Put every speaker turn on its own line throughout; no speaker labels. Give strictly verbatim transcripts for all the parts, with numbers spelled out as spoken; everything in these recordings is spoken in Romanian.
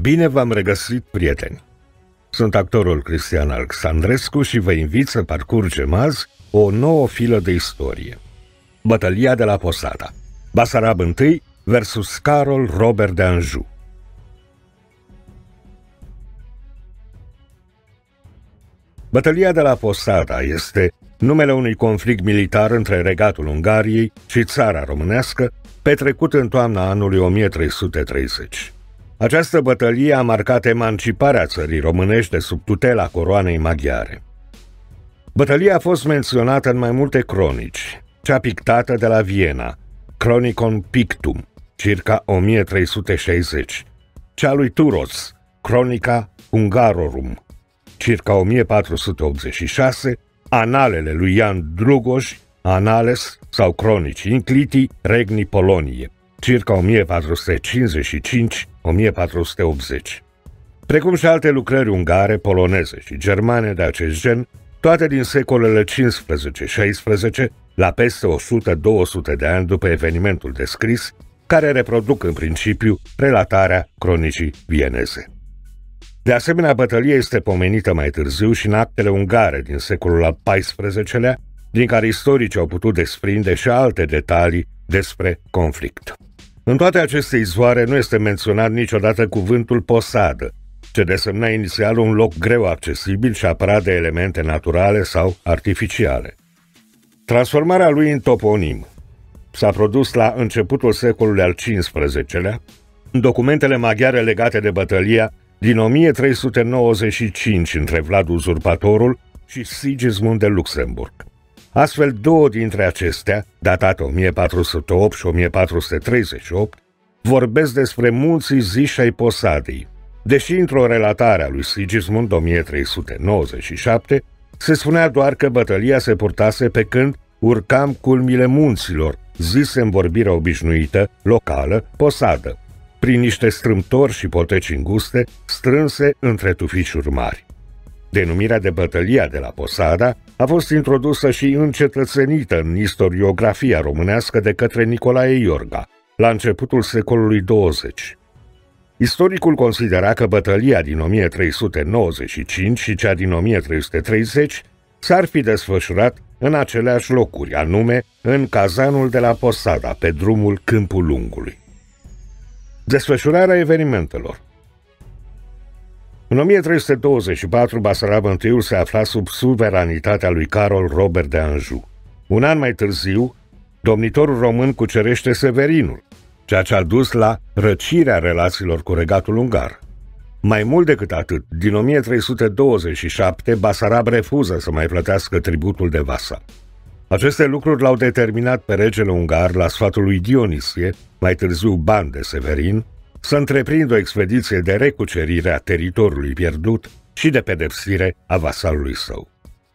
Bine v-am regăsit, prieteni! Sunt actorul Cristian Alexandrescu și vă invit să parcurgem azi o nouă filă de istorie. Bătălia de la Posada, Basarab I versus Carol Robert de Anjou. Bătălia de la Posada este numele unui conflict militar între regatul Ungariei și țara românească, petrecut în toamna anului o mie trei sute treizeci. Această bătălie a marcat emanciparea țării românești de sub tutela coroanei maghiare. Bătălia a fost menționată în mai multe cronici, cea pictată de la Viena, Chronicon Pictum, circa o mie trei sute șaizeci, cea lui Turos, Chronica Hungarorum, circa o mie patru sute optzeci și șase, analele lui Jan Dlugosz, Annales sau Cronici Incliti Regni Polonie, circa o mie patru sute cincizeci și cinci - o mie patru sute optzeci, precum și alte lucrări ungare, poloneze și germane de acest gen, toate din secolele cincisprezece șaisprezece, la peste o sută - două sute de ani după evenimentul descris, care reproduc în principiu relatarea cronicii vieneze. De asemenea, bătălia este pomenită mai târziu și în actele ungare din secolul al paisprezecelea, din care istoricii au putut desprinde și alte detalii despre conflict. În toate aceste izvoare nu este menționat niciodată cuvântul posadă, ce desemna inițial un loc greu accesibil și apărat de elemente naturale sau artificiale. Transformarea lui în toponim s-a produs la începutul secolului al cincisprezecelea, în documentele maghiare legate de bătălia din o mie trei sute nouăzeci și cinci între Vlad Uzurpatorul și Sigismund de Luxemburg. Astfel, două dintre acestea, datate o mie patru sute opt și o mie patru sute treizeci și opt, vorbesc despre munții Ziși ai Posadei, deși într-o relatare a lui Sigismund o mie trei sute nouăzeci și șapte se spunea doar că bătălia se purtase pe când urcam culmile munților, zise în vorbirea obișnuită, locală, posadă, prin niște strâmtori și poteci înguste strânse între tufișuri mari. Denumirea de bătălia de la Posada a fost introdusă și încetățenită în istoriografia românească de către Nicolae Iorga, la începutul secolului douăzeci. Istoricul considera că bătălia din o mie trei sute nouăzeci și cinci și cea din o mie trei sute treizeci s-ar fi desfășurat în aceleași locuri, anume în cazanul de la Posada, pe drumul Câmpul Lungului. Desfășurarea evenimentelor. În o mie trei sute douăzeci și patru, Basarab I se afla sub suveranitatea lui Carol Robert de Anjou. Un an mai târziu, domnitorul român cucerește Severinul, ceea ce a dus la răcirea relațiilor cu regatul ungar. Mai mult decât atât, din o mie trei sute douăzeci și șapte, Basarab refuză să mai plătească tributul de vasal. Aceste lucruri l-au determinat pe regele ungar, la sfatul lui Dionisie, mai târziu ban de Severin, să întreprindă o expediție de recucerire a teritoriului pierdut și de pedepsire a vasalului său.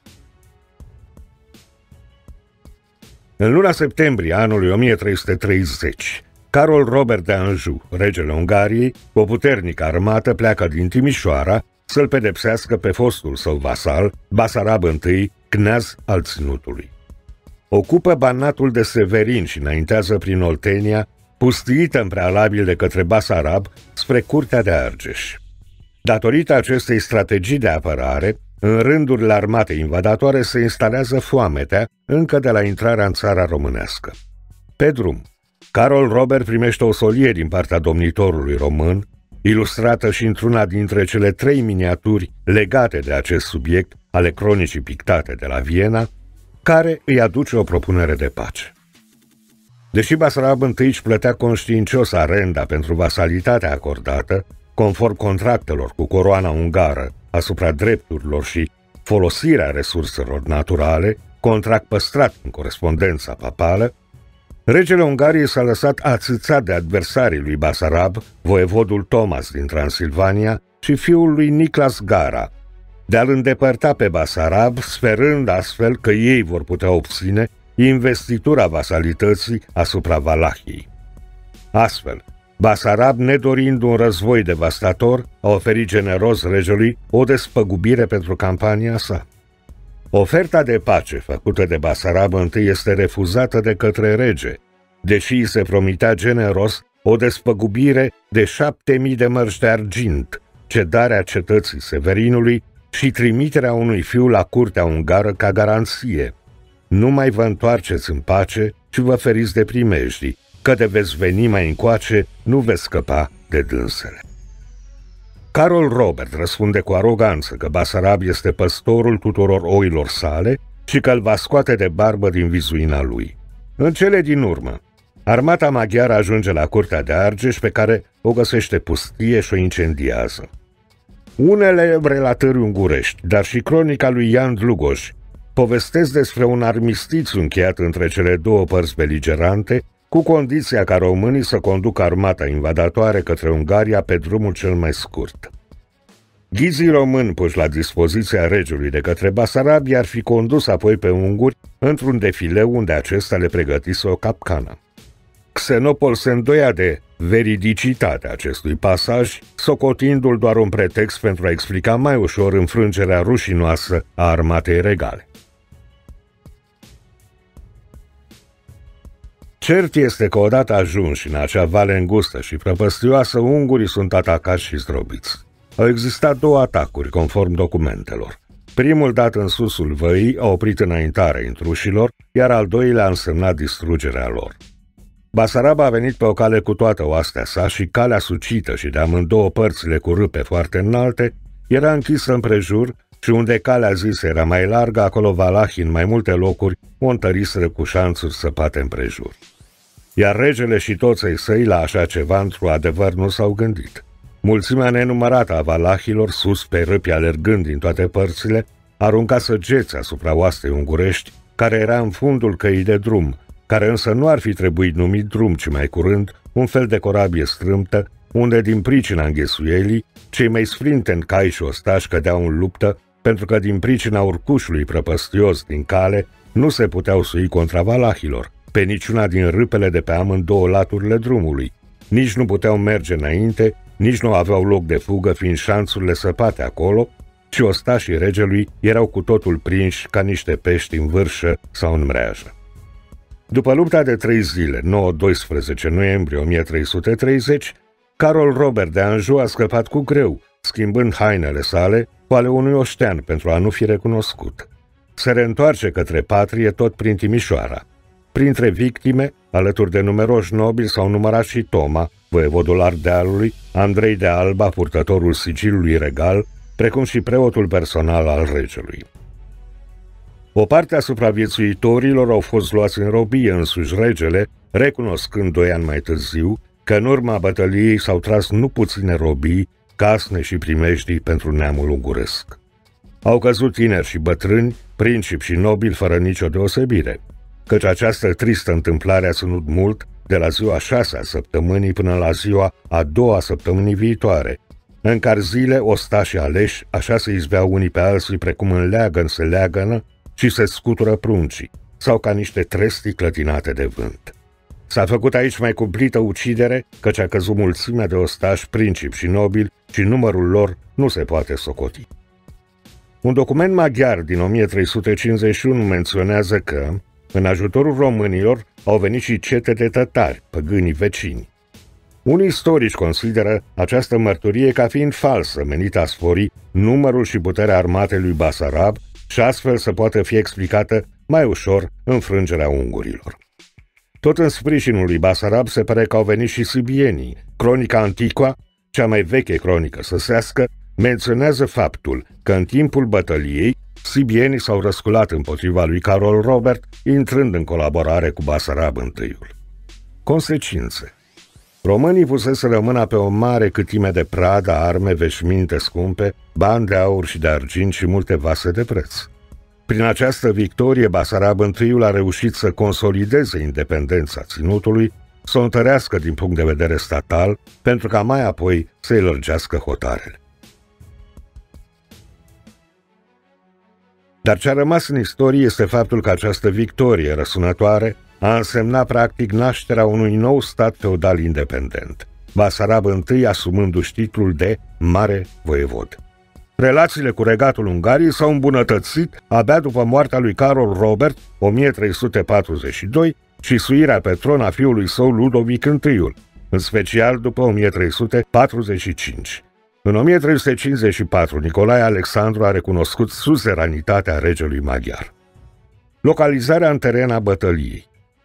În luna septembrie anului o mie trei sute treizeci, Carol Robert de Anjou, regele Ungariei, cu o puternică armată, pleacă din Timișoara să-l pedepsească pe fostul său vasal, Basarab I, cneaz al ținutului. Ocupă Banatul de Severin și înaintează prin Oltenia, pustiită în prealabil de către Basarab, spre Curtea de Argeș. Datorită acestei strategii de apărare, în rândurile armatei invadatoare se instalează foametea încă de la intrarea în țara românească. Pe drum, Carol Robert primește o solie din partea domnitorului român, ilustrată și într-una dintre cele trei miniaturi legate de acest subiect ale cronicii pictate de la Viena, care îi aduce o propunere de pace. Deși Basarab I își plătea conștiincios arenda pentru vasalitatea acordată, conform contractelor cu coroana ungară asupra drepturilor și folosirea resurselor naturale, contract păstrat în corespondența papală, regele Ungariei s-a lăsat ațățat de adversarii lui Basarab, voievodul Thomas din Transilvania și fiul lui Niclas Gara, de a-l îndepărta pe Basarab, sperând astfel că ei vor putea obține investitura vasalității asupra Valahiei. Astfel, Basarab, nedorind un război devastator, a oferit generos regelui o despăgubire pentru campania sa. Oferta de pace făcută de Basarab I este refuzată de către rege, deși îi se promitea generos o despăgubire de șapte mii de mărci de argint, cedarea cetății Severinului și trimiterea unui fiu la curtea ungară ca garanție. Nu mai vă întoarceți în pace și vă feriți de primejdii, că de veți veni mai încoace, nu veți scăpa de dânsele. Carol Robert răspunde cu aroganță că Basarab este păstorul tuturor oilor sale și că îl va scoate de barbă din vizuina lui. În cele din urmă, armata maghiară ajunge la curtea de Argeș, pe care o găsește pustie și o incendiază. Unele relatări ungurești, dar și cronica lui Jan Dlugoș, povestesc despre un armistițiu încheiat între cele două părți beligerante, cu condiția ca românii să conducă armata invadatoare către Ungaria pe drumul cel mai scurt. Ghizii români puși la dispoziția regelui de către Basarabi ar fi condus apoi pe unguri într-un defileu unde acesta le pregătise o capcană. Xenopol se îndoia de veridicitatea acestui pasaj, socotindu-l doar un pretext pentru a explica mai ușor înfrângerea rușinoasă a armatei regale. Cert este că odată ajunși în acea vale îngustă și prăpăstioasă, ungurii sunt atacați și zdrobiți. Au existat două atacuri, conform documentelor. Primul, dat în susul văii, a oprit înaintarea intrușilor, iar al doilea a însemnat distrugerea lor. Basarab a venit pe o cale cu toată oastea sa și calea sucită și de amândouă părțile cu râpe foarte înalte era închisă împrejur și unde calea zisă era mai largă, acolo valahii în mai multe locuri o întăriseră cu șanțuri săpate împrejur. Iar regele și toți ei săi la așa ceva într-un adevăr nu s-au gândit. Mulțimea nenumărată a valahilor, sus pe râpi alergând din toate părțile, arunca săgeți asupra oastei ungurești, care era în fundul căii de drum, care însă nu ar fi trebuit numit drum, ci mai curând un fel de corabie strâmtă, unde din pricina înghesuielii, cei mai sfrinteni cai și ostași cădeau în luptă, pentru că din pricina urcușului prăpăstios din cale nu se puteau sui contra valahilor, pe niciuna din râpele de pe amândouă laturile drumului. Nici nu puteau merge înainte, nici nu aveau loc de fugă, fiind șanțurile săpate acolo, ci ostașii regelui erau cu totul prinși ca niște pești în vârșă sau în mreajă. După lupta de trei zile, nouă doisprezece noiembrie o mie trei sute treizeci, Carol Robert de Anjou a scăpat cu greu, schimbând hainele sale cu ale unui oștean pentru a nu fi recunoscut. Se reîntoarce către patrie tot prin Timișoara. Printre victime, alături de numeroși nobili, s-au numărat și Toma, voievodul Ardealului, Andrei de Alba, purtătorul sigilului regal, precum și preotul personal al regelui. O parte a supraviețuitorilor au fost luați în robie, însuși regele, recunoscând doi ani mai târziu că în urma bătăliei s-au tras nu puține robii, casne și primejdii pentru neamul unguresc. Au căzut tineri și bătrâni, principi și nobili fără nicio deosebire, căci această tristă întâmplare a ținut mult, de la ziua șase a săptămânii până la ziua a doua a săptămânii viitoare, în care zile ostașii aleși așa se izbeau unii pe alții precum în leagăn se leagănă și se scutură pruncii, sau ca niște trestii clătinate de vânt. S-a făcut aici mai cumplită ucidere, căci a căzut mulțimea de ostași, principi și nobili și numărul lor nu se poate socoti. Un document maghiar din o mie trei sute cincizeci și unu menționează că, în ajutorul românilor, au venit și cete de tătari, păgânii vecini. Unii istorici consideră această mărturie ca fiind falsă, menită a spori numărul și puterea armatei lui Basarab și astfel să poată fi explicată mai ușor înfrângerea ungurilor. Tot în sprijinul lui Basarab se pare că au venit și sibienii. Cronica Antiqua, cea mai veche cronică săsească, menționează faptul că în timpul bătăliei sibienii s-au răsculat împotriva lui Carol Robert, intrând în colaborare cu Basarab întâiul. Consecințe. Românii puseseră mâna pe o mare câtime de pradă, arme, veșminte scumpe, bani de aur și de argint și multe vase de preț. Prin această victorie, Basarab întâiul a reușit să consolideze independența ținutului, să o întărească din punct de vedere statal, pentru ca mai apoi să-i lărgească hotarele. Dar ce a rămas în istorie este faptul că această victorie răsunătoare a însemnat practic nașterea unui nou stat feudal independent, Basarab întâi asumându-și titlul de Mare Voievod. Relațiile cu regatul Ungariei s-au îmbunătățit abia după moartea lui Carol Robert, o mie trei sute patruzeci și doi, și suirea pe tron a fiului său Ludovic întâiul, în special după o mie trei sute patruzeci și cinci. În o mie trei sute cincizeci și patru, Nicolae Alexandru a recunoscut suzeranitatea regelui maghiar. Localizarea în teren a bătăliei.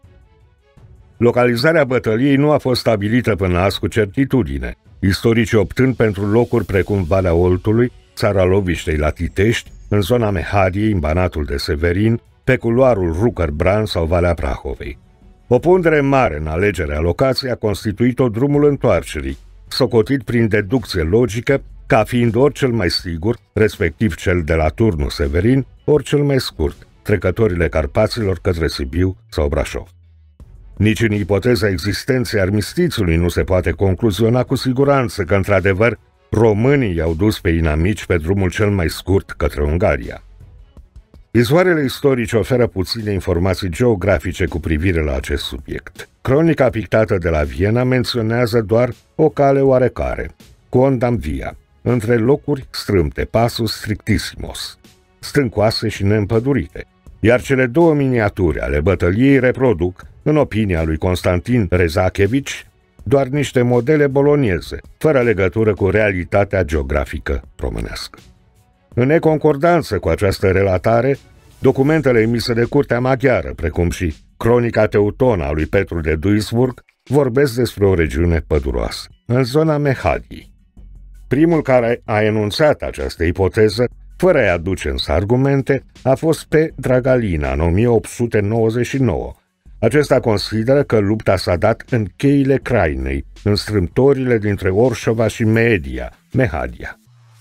Localizarea bătăliei nu a fost stabilită până azi cu certitudine, istoricii optând pentru locuri precum Valea Oltului, Țara Loviștei la Titești, în zona Mehadiei, în Banatul de Severin, pe culoarul Rucăr-Bran sau Valea Prahovei. O pondere mare în alegerea locației a constituit-o drumul întoarcerii, socotit prin deducție logică ca fiind ori cel mai sigur, respectiv cel de la Turnul Severin, ori cel mai scurt, trecătorile Carpaților către Sibiu sau Brașov. Nici în ipoteza existenței armistițiului nu se poate concluziona cu siguranță că, într-adevăr, românii i-au dus pe inamici pe drumul cel mai scurt către Ungaria. Izvoarele istorice oferă puține informații geografice cu privire la acest subiect. Cronica pictată de la Viena menționează doar o cale oarecare, Quondam Via, între locuri strâmte, pasus strictissimos, stâncoase și neîmpădurite, iar cele două miniaturi ale bătăliei reproduc, în opinia lui Constantin Rezachevici, doar niște modele bolonieze, fără legătură cu realitatea geografică românească. În neconcordanță cu această relatare, documentele emise de curtea maghiară, precum și Cronica Teutonă a lui Petru de Duisburg, vorbesc despre o regiune păduroasă, în zona Mehadiei. Primul care a enunțat această ipoteză, fără a-i aduce însă argumente, a fost P. Dragalina, în o mie opt sute nouăzeci și nouă. Acesta consideră că lupta s-a dat în cheile Crainei, în strâmtorile dintre Orșova și Media, Mehadia.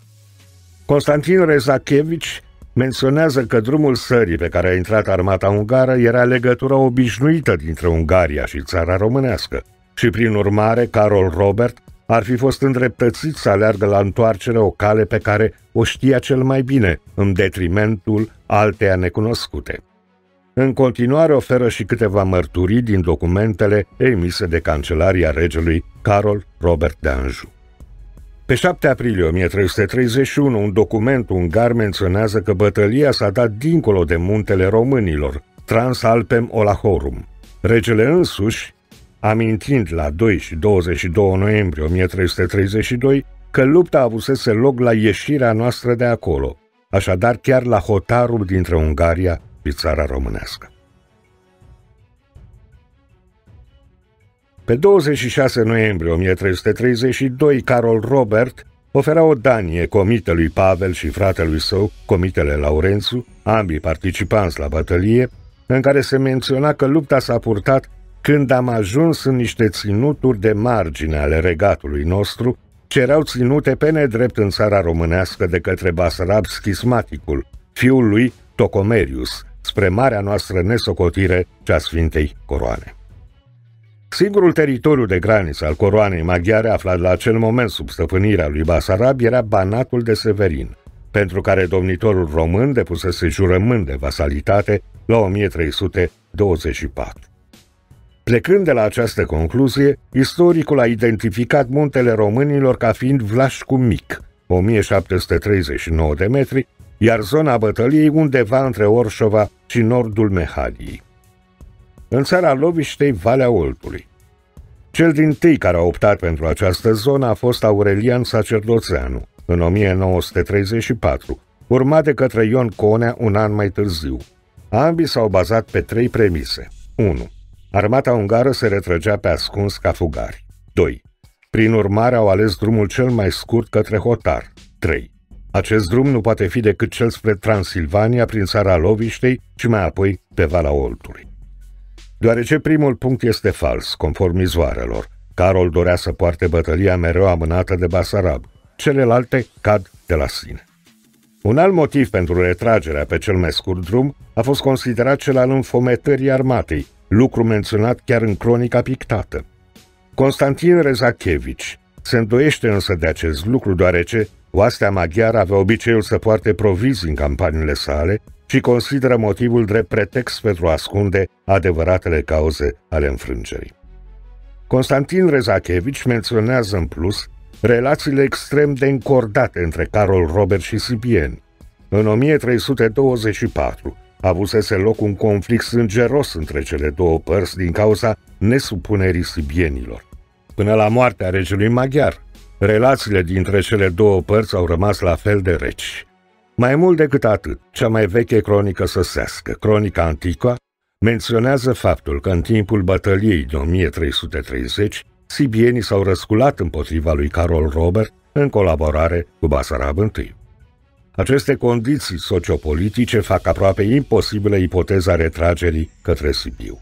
Constantin Rezachevici menționează că drumul sării pe care a intrat armata ungară era legătura obișnuită dintre Ungaria și țara românească și, prin urmare, Carol Robert ar fi fost îndreptățit să aleargă la întoarcere o cale pe care o știa cel mai bine, în detrimentul alteia necunoscute. În continuare oferă și câteva mărturii din documentele emise de Cancelaria regelui Carol Robert de Anjou. Pe șapte aprilie o mie trei sute treizeci și unu, un document ungar menționează că bătălia s-a dat dincolo de muntele românilor, Transalpem Olahorum. Regele însuși, amintind la doi și douăzeci și doi noiembrie o mie trei sute treizeci și doi că lupta avusese loc la ieșirea noastră de acolo, așadar chiar la hotarul dintre Ungaria și țara românească. Pe douăzeci și șase noiembrie o mie trei sute treizeci și doi, Carol Robert ofera o danie comitelui Pavel și fratelui său, comitele Laurențiu, ambii participanți la bătălie, în care se menționa că lupta s-a purtat când am ajuns în niște ținuturi de margine ale regatului nostru, ce erau ținute pe nedrept în țara românească de către Basarab Schismaticul, fiul lui Tocomerius, spre marea noastră nesocotire, cea Sfintei Coroane. Singurul teritoriu de graniță al coroanei maghiare aflat la acel moment sub stăpânirea lui Basarab era Banatul de Severin, pentru care domnitorul român depusese jurământ de vasalitate la o mie trei sute douăzeci și patru. Plecând de la această concluzie, istoricul a identificat muntele românilor ca fiind Vlașcu Mic, o mie șapte sute treizeci și nouă de metri, iar zona bătăliei undeva între Orșova și nordul Mehadiei. În țara Loviștei, Valea Oltului. Cel dintâi care a optat pentru această zonă a fost Aurelian Sacerdoțeanu, în o mie nouă sute treizeci și patru, urmat de către Ion Conea un an mai târziu. Ambii s-au bazat pe trei premise. unu. Armata ungară se retrăgea pe ascuns ca fugari. doi. Prin urmare au ales drumul cel mai scurt către hotar. trei. Acest drum nu poate fi decât cel spre Transilvania prin țara Loviștei și mai apoi pe Valea Oltului. Deoarece primul punct este fals, conform izvoarelor, Carol dorea să poarte bătălia mereu amânată de Basarab, celelalte cad de la sine. Un alt motiv pentru retragerea pe cel mai scurt drum a fost considerat cel al înfometării armatei, lucru menționat chiar în cronica pictată. Constantin Rezachevici se îndoiește însă de acest lucru, deoarece oastea maghiară avea obiceiul să poarte provizii în campaniile sale și consideră motivul drept pretext pentru a ascunde adevăratele cauze ale înfrângerii. Constantin Rezachevici menționează în plus relațiile extrem de încordate între Carol Robert și sibieni. În o mie trei sute douăzeci și patru avusese loc un conflict sângeros între cele două părți din cauza nesupunerii sibienilor. Până la moartea regelui maghiar, relațiile dintre cele două părți au rămas la fel de reci. Mai mult decât atât, cea mai veche cronică săsească, Cronica Antiqua, menționează faptul că în timpul bătăliei de o mie trei sute treizeci, sibienii s-au răsculat împotriva lui Carol Robert în colaborare cu Basarab I. Aceste condiții sociopolitice fac aproape imposibilă ipoteza retragerii către Sibiu.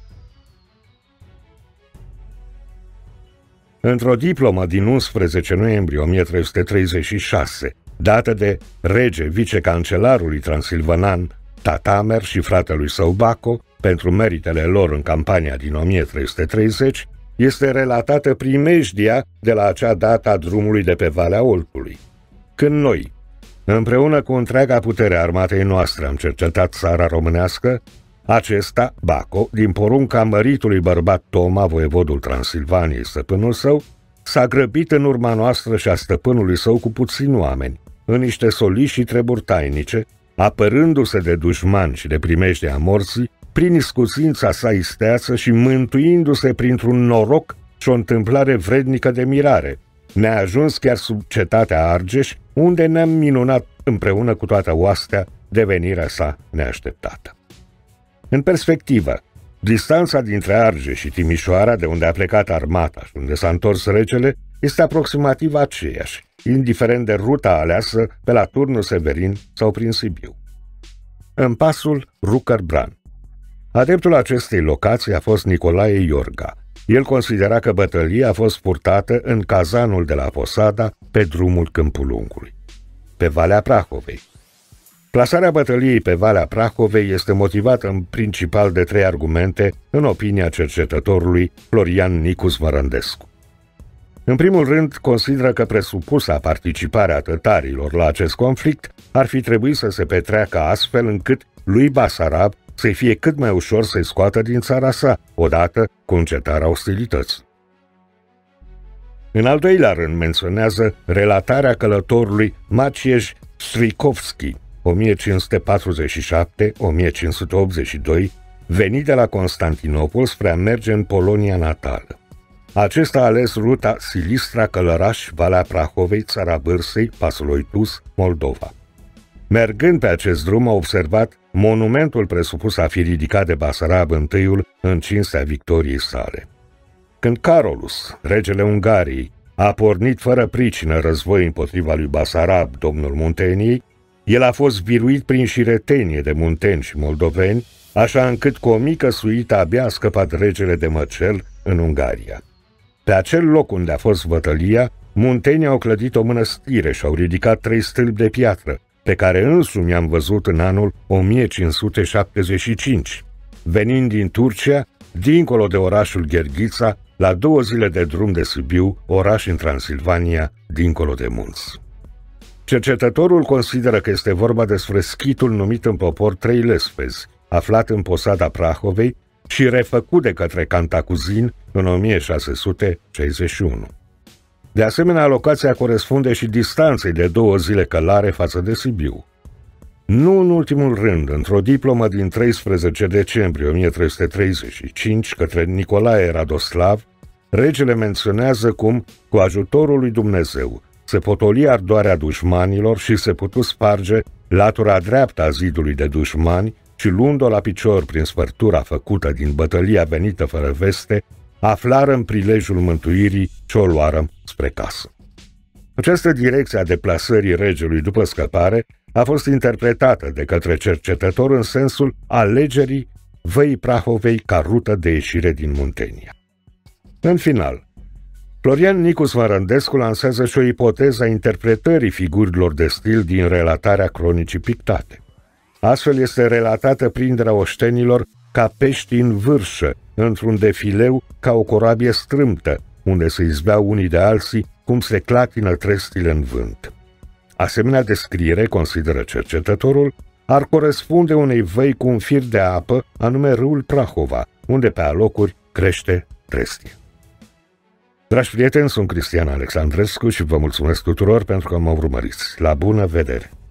Într-o diplomă din unsprezece noiembrie o mie trei sute treizeci și șase, dată de rege vicecancelarului transilvanan Tatamer și fratelui său Baco pentru meritele lor în campania din o mie trei sute treizeci, este relatată primejdia de la acea dată a drumului de pe Valea Oltului. Când noi, împreună cu întreaga putere a armatei noastre, am cercetat țara românească, acesta, Baco, din porunca măritului bărbat Toma, voievodul Transilvaniei, stăpânul său, s-a grăbit în urma noastră și a stăpânului său cu puțini oameni, în niște soliși și treburi tainice, apărându-se de dușmani și de primejdea morții, prin iscusința sa isteață și mântuindu-se printr-un noroc și o întâmplare vrednică de mirare, ne-a ajuns chiar sub cetatea Argeș, unde ne-am minunat împreună cu toată oastea de venirea sa neașteptată. În perspectivă, distanța dintre Argeș și Timișoara, de unde a plecat armata și unde s-a întors regele, este aproximativ aceeași, indiferent de ruta aleasă pe la Turnul Severin sau prin Sibiu. În pasul Rucăr-Bran. Adeptul acestei locații a fost Nicolae Iorga. El considera că bătălia a fost purtată în cazanul de la Posada, pe drumul Câmpul Lungului, pe Valea Prahovei. Plasarea bătăliei pe Valea Prahovei este motivată în principal de trei argumente, în opinia cercetătorului Florian Nicu Zvărândescu. În primul rând, consideră că presupusa participarea tătarilor la acest conflict ar fi trebuit să se petreacă astfel încât lui Basarab să-i fie cât mai ușor să-i scoată din țara sa, odată cu încetarea ostilității. În al doilea rând, menționează relatarea călătorului Maciej Strikovski, o mie cinci sute patruzeci și șapte - o mie cinci sute optzeci și doi, venit de la Constantinopol spre a merge în Polonia natală. Acesta a ales ruta Silistra-Călăraș, Valea Prahovei, Țara Bârsei, Pasul Oitus, Moldova. Mergând pe acest drum, a observat monumentul presupus a fi ridicat de Basarab I în cinstea victoriei sale. Când Carolus, regele Ungariei, a pornit fără pricină război împotriva lui Basarab, domnul Munteniei, el a fost biruit prin șiretenie de munteni și moldoveni, așa încât cu o mică suită abia a scăpat regele de Măcel în Ungaria. Pe acel loc unde a fost bătălia, muntenii au clădit o mănăstire și au ridicat trei stâlpi de piatră, pe care însumi am văzut în anul o mie cinci sute șaptezeci și cinci, venind din Turcia, dincolo de orașul Gherghița, la două zile de drum de Sibiu, oraș în Transilvania, dincolo de munți. Cercetătorul consideră că este vorba despre schitul numit în popor Trei Lespezi, aflat în posada Prahovei și refăcut de către Cantacuzin în o mie șase sute șaizeci și unu. De asemenea, locația corespunde și distanței de două zile călare față de Sibiu. Nu în ultimul rând, într-o diplomă din treisprezece decembrie o mie trei sute treizeci și cinci către Nicolae Radoslav, regele menționează cum, cu ajutorul lui Dumnezeu, se potoli ardoarea dușmanilor și se putu sparge latura dreaptă a zidului de dușmani și, luând-o la picior prin spărtura făcută din bătălia venită fără veste, aflară în prilejul mântuirii și o luară spre casă. Această direcție a deplasării regelui după scăpare a fost interpretată de către cercetător în sensul alegerii Văii Prahovei ca rută de ieșire din Muntenia. În final, Florian Nicu Zvărândescu lansează și o ipoteză a interpretării figurilor de stil din relatarea cronicii pictate. Astfel este relatată prinderea oștenilor ca pești în vârșă, într-un defileu ca o corabie strâmtă, unde se izbeau unii de alții cum se clatină trestile în vânt. Asemenea descriere, consideră cercetătorul, ar corespunde unei văi cu un fir de apă, anume râul Prahova, unde pe alocuri crește trestie. Dragi prieteni, sunt Cristian Alexandrescu și vă mulțumesc tuturor pentru că mă urmăriți. La bună vedere!